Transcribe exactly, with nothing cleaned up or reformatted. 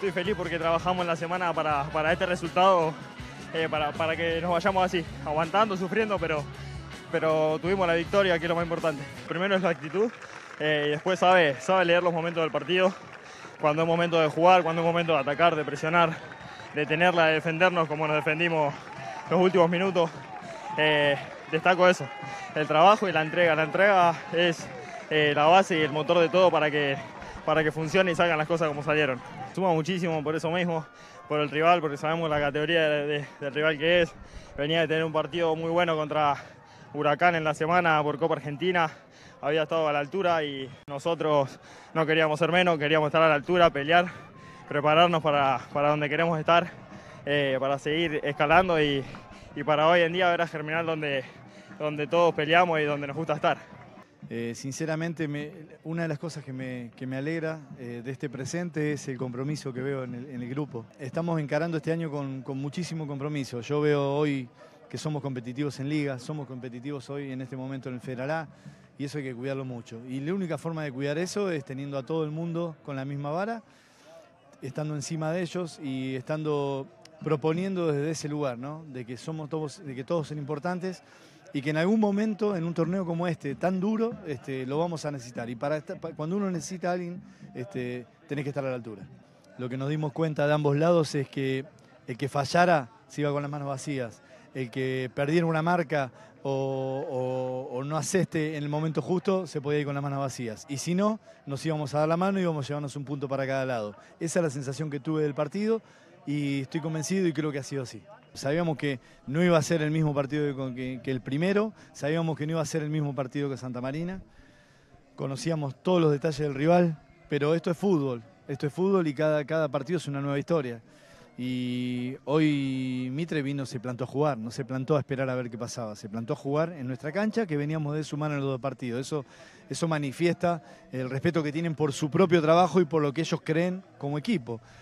estoy feliz porque trabajamos en la semana para, para este resultado, eh, para, para que nos vayamos así, aguantando, sufriendo, pero, pero tuvimos la victoria, que es lo más importante. Primero es la actitud, eh, y después sabe, sabe leer los momentos del partido, cuando es momento de jugar, cuando es momento de atacar, de presionar, de tenerla, de defendernos como nos defendimos los últimos minutos. Eh, destaco eso, el trabajo y la entrega. La entrega es eh, la base y el motor de todo para que, para que funcione y salgan las cosas como salieron. Suma muchísimo por eso mismo, por el rival, porque sabemos la categoría de, de, del rival que es. Venía de tener un partido muy bueno contra Huracán en la semana por Copa Argentina, había estado a la altura y nosotros no queríamos ser menos, queríamos estar a la altura, pelear, prepararnos para, para donde queremos estar, eh, para seguir escalando y, y para hoy en día ver a Germinal donde, donde todos peleamos y donde nos gusta estar. Eh, sinceramente, me, una de las cosas que me, que me alegra eh, de este presente es el compromiso que veo en el, en el grupo. Estamos encarando este año con, con muchísimo compromiso. Yo veo hoy que somos competitivos en Liga, somos competitivos hoy en este momento en el Federal A, y eso hay que cuidarlo mucho. Y la única forma de cuidar eso es teniendo a todo el mundo con la misma vara, estando encima de ellos y estando proponiendo desde ese lugar, ¿no? De que somos todos, de que todos son importantes y que en algún momento en un torneo como este, tan duro, este, lo vamos a necesitar. Y para, esta, para cuando uno necesita a alguien, este, tenés que estar a la altura. Lo que nos dimos cuenta de ambos lados es que el que fallara se iba con las manos vacías. El que perdiera una marca o, o, o no aseste en el momento justo, se podía ir con las manos vacías. Y si no, nos íbamos a dar la mano y íbamos a llevarnos un punto para cada lado. Esa es la sensación que tuve del partido y estoy convencido y creo que ha sido así. Sabíamos que no iba a ser el mismo partido que, que el primero, sabíamos que no iba a ser el mismo partido que Santa Marina, conocíamos todos los detalles del rival, pero esto es fútbol, esto es fútbol y cada, cada partido es una nueva historia. Y hoy Mitre vino, se plantó a jugar, no se plantó a esperar a ver qué pasaba, se plantó a jugar en nuestra cancha que veníamos de sumar en los dos partidos. Eso, eso manifiesta el respeto que tienen por su propio trabajo y por lo que ellos creen como equipo.